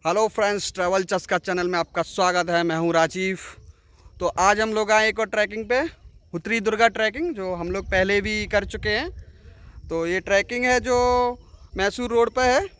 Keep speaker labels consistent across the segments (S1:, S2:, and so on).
S1: Hello friends, travel Chaska channel में आपका स्वागत है। मैं हूं राजीव। तो आज हम लोग आए एक और ट्रैकिंग पे, हुतरी दुर्गा ट्रैकिंग, जो हम लोग पहले भी कर चुके हैं। तो ये ट्रैकिंग है जो मैसूर रोड पे है।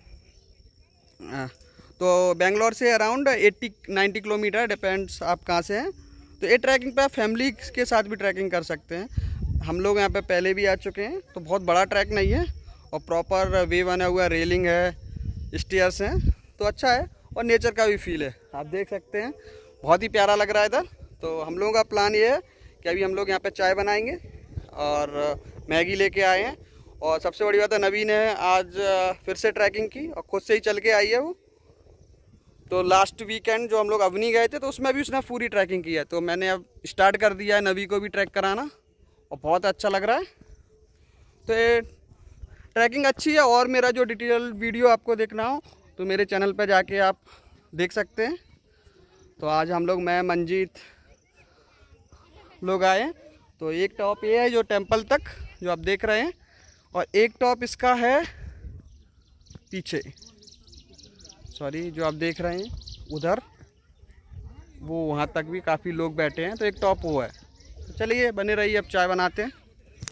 S1: तो बेंगलोर से अराउंड 80-90 किलोमीटर, डिपेंड्स आप कहाँ से हैं। तो ये ट्रैकिंग पे आप फैमिली के साथ भी ट्रैकिंग कर सकते हैं। हम लोग यहाँ पे पहले भी आ चुके हैं। तो बहुत बड़ा ट्रैक नहीं है और प्रॉपर वे बना हुआ, रेलिंग है, स्टेयर्स हैं, तो अच्छा है और नेचर का भी फील है। आप देख सकते हैं, बहुत ही प्यारा लग रहा है इधर। तो हम लोगों का प्लान ये है कि अभी हम लोग यहाँ पे चाय बनाएंगे और मैगी लेके आए हैं। और सबसे बड़ी बात है, नवीन ने आज फिर से ट्रैकिंग की और खुद से ही चल के आई है वो। तो लास्ट वीकेंड जो हम लोग अवनी गए थे, तो उसमें भी उसने पूरी ट्रैकिंग की है। तो मैंने अब स्टार्ट कर दिया है नवी को भी ट्रैक कराना और बहुत अच्छा लग रहा है। तो ये ट्रैकिंग अच्छी है। और मेरा जो डिटेल वीडियो आपको देखना हो तो मेरे चैनल पर जाके आप देख सकते हैं। तो आज हम लोग, मैं, मंजीत लोग आए। तो एक टॉप ये है जो टेंपल तक जो आप देख रहे हैं, और एक टॉप इसका है पीछे, सॉरी, जो आप देख रहे हैं उधर, वो वहाँ तक भी काफ़ी लोग बैठे हैं। तो एक टॉप वो है। तो चलिए बने रहिए, अब चाय बनाते हैं।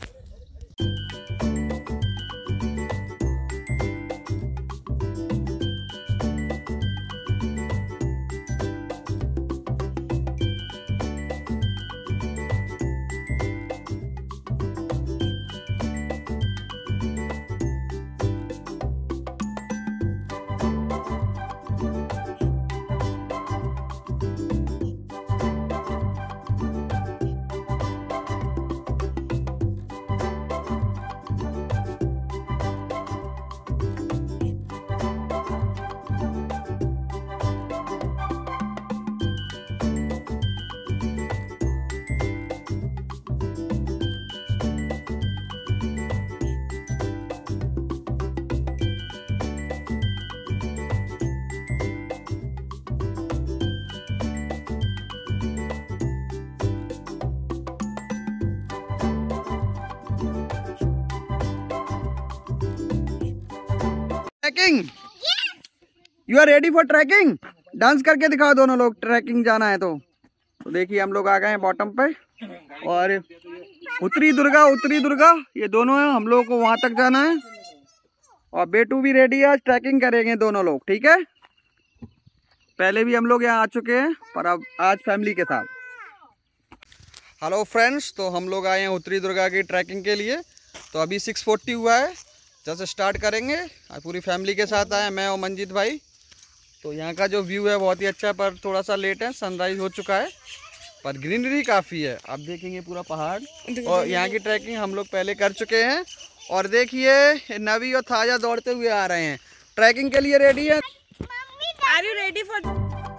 S1: Trekking, you are ready for trekking? Dance करके दिखाओ दोनों लोग, ट्रैकिंग जाना है तो देखिए हम लोग आ गए हैं बॉटम पे। और उत्तरी दुर्गा ये दोनों हैं। हम लोगों को वहां तक जाना है और बेटू भी रेडी है। आज ट्रैकिंग करेंगे दोनों लोग, ठीक है। पहले भी हम लोग यहाँ आ चुके हैं, पर अब आज फैमिली के साथ। हेलो फ्रेंड्स, तो हम लोग आए हैं उत्तरी दुर्गा की ट्रैकिंग के लिए। तो अभी 6:40 हुआ है, जैसे स्टार्ट करेंगे। पूरी फैमिली के साथ आए, मैं और मंजीत भाई। तो यहाँ का जो व्यू है बहुत ही अच्छा है, पर थोड़ा सा लेट है, सनराइज हो चुका है, पर ग्रीनरी काफ़ी है। आप देखेंगे पूरा पहाड़। और यहाँ की ट्रैकिंग हम लोग पहले कर चुके हैं। और देखिए नवी और थाजा दौड़ते हुए आ रहे हैं। ट्रैकिंग के लिए रेडी है।
S2: Are you ready for?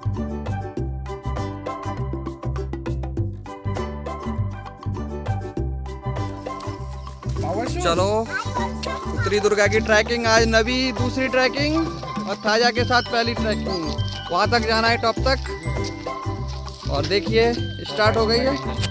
S1: चलो, उत्तरी दुर्गा की ट्रैकिंग। आज नवी दूसरी ट्रैकिंग और थाजा के साथ पहली ट्रैकिंग। वहाँ तक जाना है, टॉप तक। और देखिए स्टार्ट हो गई है।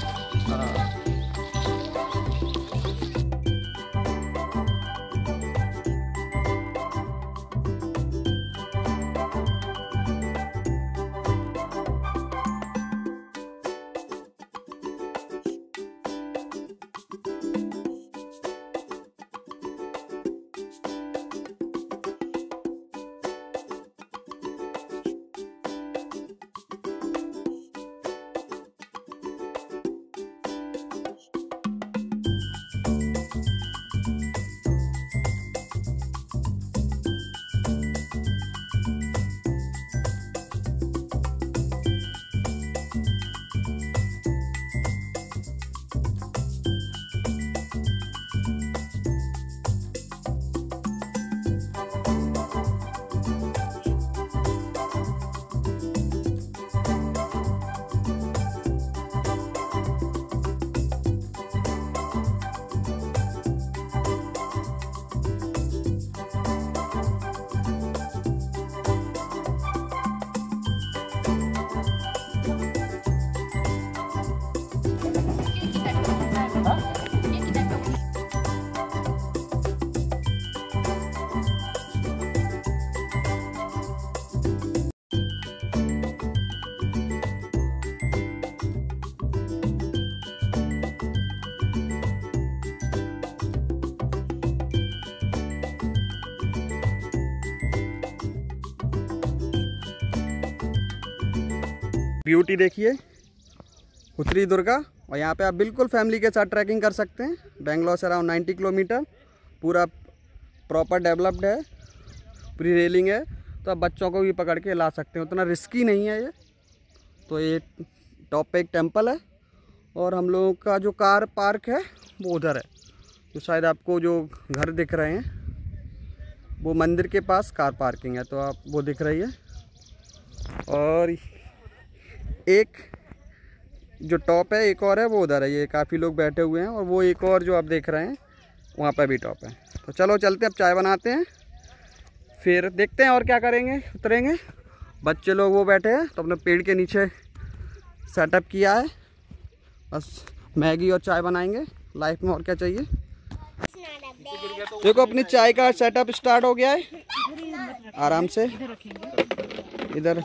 S1: ब्यूटी देखिए, उत्तरी दुर्गा। और यहाँ पे आप बिल्कुल फैमिली के साथ ट्रैकिंग कर सकते हैं। बेंगलोर से अराउंड 90 किलोमीटर, पूरा प्रॉपर डेवलप्ड है, पूरी रेलिंग है, तो आप बच्चों को भी पकड़ के ला सकते हैं, उतना रिस्की नहीं है ये। तो ये टॉप पे एक टेंपल है और हम लोगों का जो कार पार्क है वो उधर है। तो शायद आपको जो घर दिख रहे हैं वो मंदिर के पास कार पार्किंग है, तो आप वो दिख रही है। और एक जो टॉप है एक और है, वो उधर है, ये काफ़ी लोग बैठे हुए हैं। और वो एक और जो आप देख रहे हैं वहाँ पर भी टॉप है। तो चलो चलते हैं, अब चाय बनाते हैं, फिर देखते हैं और क्या करेंगे, उतरेंगे। बच्चे लोग वो बैठे हैं तो अपने पेड़ के नीचे सेटअप किया है, बस मैगी और चाय बनाएंगे। लाइफ में और क्या चाहिए। देखो अपनी चाय का सेटअप स्टार्ट हो गया है, आराम से इधर।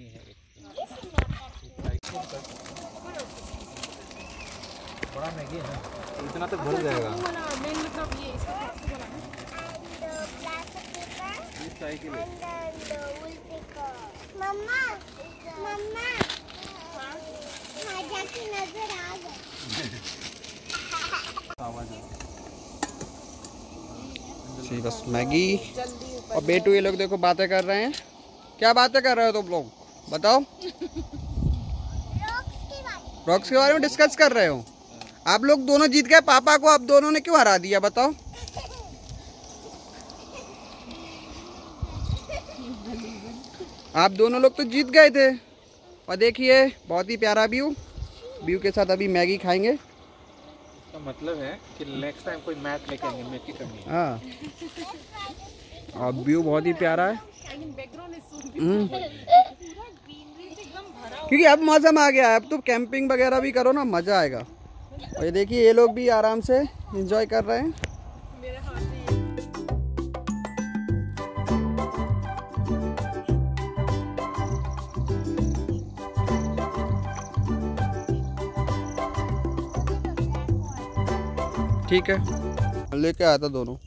S3: बड़ा मैगी है, इतना तो भर जाएगा।
S2: मम्मा मम्मा खाजा की नजर आ
S1: गई। बस मैगी और बेटू ये लोग देखो बातें कर रहे हैं। क्या बातें कर रहे हो तुम लोग, बताओ। रॉक्स के बारे में डिस्कस कर रहे हो। आप लोग दोनों जीत गए, पापा को आप दोनों ने क्यों हरा दिया, बताओ। आप दोनों लोग तो जीत गए थे। और देखिए बहुत ही प्यारा व्यू के साथ अभी मैगी खाएंगे।
S3: इसका मतलब है कि नेक्स्ट टाइम कोई मैच लेके आएंगे, मैगी करनी है।
S1: हाँ, और व्यू बहुत ही प्यारा है। क्योंकि अब मौसम आ गया है, अब तो कैंपिंग वगैरह भी करो ना, मज़ा आएगा। और ये देखिए ये लोग भी आराम से एंजॉय कर रहे हैं। ठीक है, लेके आया था दोनों।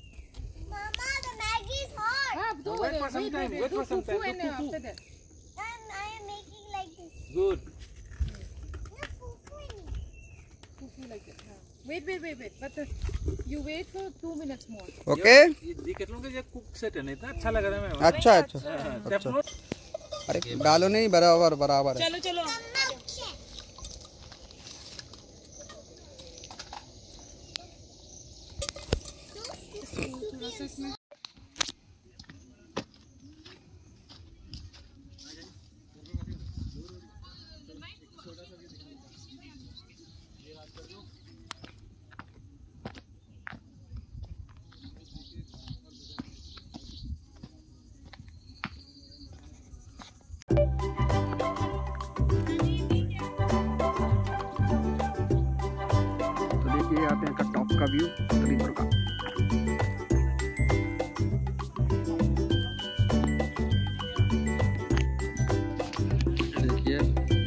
S2: Wait. But you wait for 2 minutes more.
S1: Okay,
S3: ये कितना के कुक सेट है, नहीं था अच्छा लग रहा है। मैं
S1: अच्छा। अरे डालो नहीं, बराबर है।
S2: चलो
S1: ये आते हैं का टॉप का व्यू उत्तरी दुर्गा। देखिए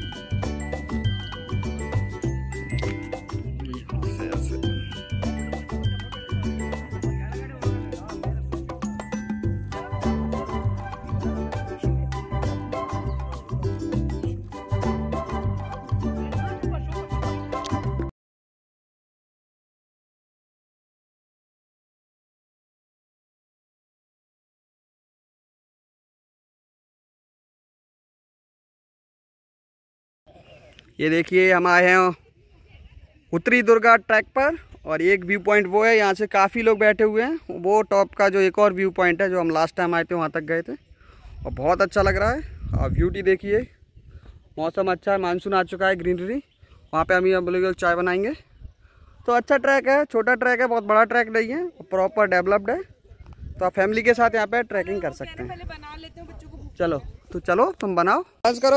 S1: ये देखिए हम आए हैं उत्तरी दुर्गा ट्रैक पर। और एक व्यू पॉइंट वो है, यहाँ से काफ़ी लोग बैठे हुए हैं। वो टॉप का जो एक और व्यू पॉइंट है, जो हम लास्ट टाइम आए थे वहाँ तक गए थे, और बहुत अच्छा लग रहा है। और ब्यूटी देखिए, मौसम अच्छा है, मानसून आ चुका है, ग्रीनरी। वहाँ पे हम लोग चाय बनाएंगे। तो अच्छा ट्रैक है, छोटा ट्रैक है, बहुत बड़ा ट्रैक नहीं है, प्रॉपर डेवलप्ड है। तो आप फैमिली के साथ यहाँ पे ट्रैकिंग कर सकते हैं। चलो तो चलो तुम बनाओ, डांस करो।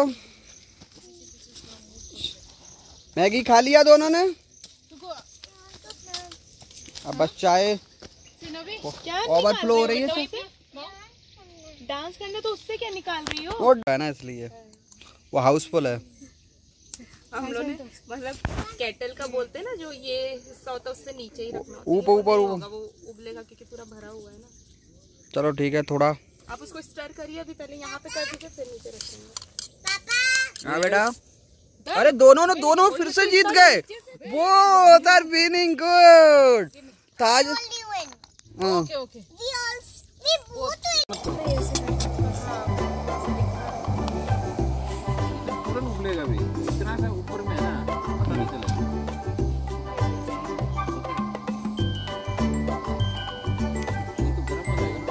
S1: मैगी खा लिया दोनों ने, अब बस चाय ओवरफ्लो हो रही है।
S2: डांस करना तो उससे क्या निकाल रही हो?
S1: वो है ना, इसलिए वो हाउसफुल है।
S2: हम लोग ने मतलब केटल का बोलते हैं ना, जो ये हिस्सा होता है उससे नीचे ही रखना होता है।
S1: ऊपर
S2: वो उबलेगा क्योंकि पूरा भरा हुआ है ना।
S1: चलो ठीक है, थोड़ा
S2: आप उसको स्टर करिए अभी, पहले यहाँ पे कर दीजिए फिर नीचे रखेंगे।
S1: हाँ बेटा, अरे दोनों फिर से जीत गए। Both are winning good. ताज
S2: ओके
S3: तुरंत उबलेगा भी, इतना सा ऊपर में है ना, पता नहीं चलेगा। ये तो गर्म हो जाएगा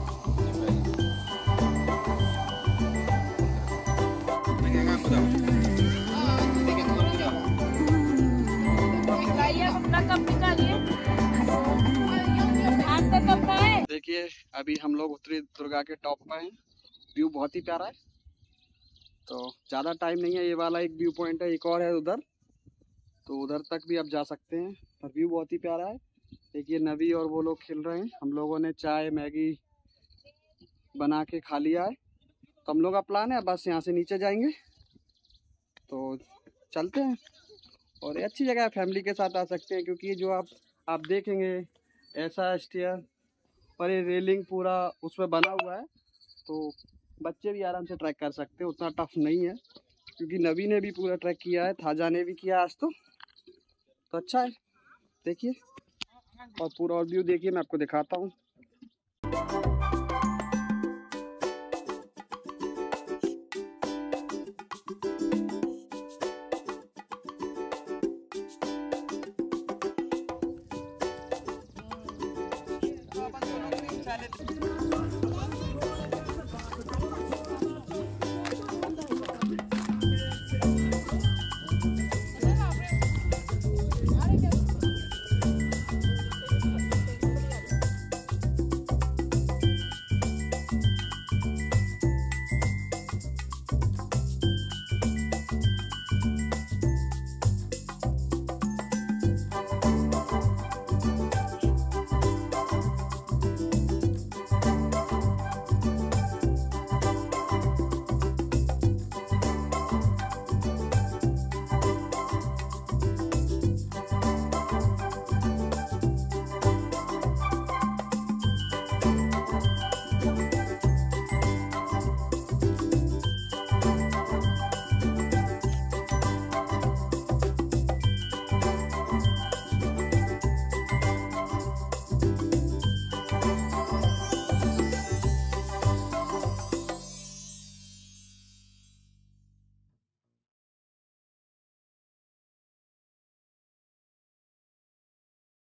S1: ना। देखिए अभी हम लोग उत्तरी दुर्गा के टॉप पे हैं। व्यू बहुत ही प्यारा है। तो ज़्यादा टाइम नहीं है, ये वाला एक व्यू पॉइंट है, एक और है उधर, तो उधर तक भी आप जा सकते हैं। पर व्यू बहुत ही प्यारा है। देखिए नवी और वो लोग खेल रहे हैं। हम लोगों ने चाय मैगी बना के खा लिया है। तो हम लोग का प्लान है बस यहाँ से नीचे जाएंगे, तो चलते हैं। और ये अच्छी जगह है, फैमिली के साथ आ सकते हैं, क्योंकि ये जो आप देखेंगे ऐसा स्टेयर और ये रेलिंग पूरा उसमें बना हुआ है, तो बच्चे भी आराम से ट्रैक कर सकते हैं। उतना टफ नहीं है, क्योंकि नवी ने भी पूरा ट्रैक किया है, थाजा ने भी किया आज। तो अच्छा है। देखिए और पूरा और व्यू देखिए, मैं आपको दिखाता हूँ।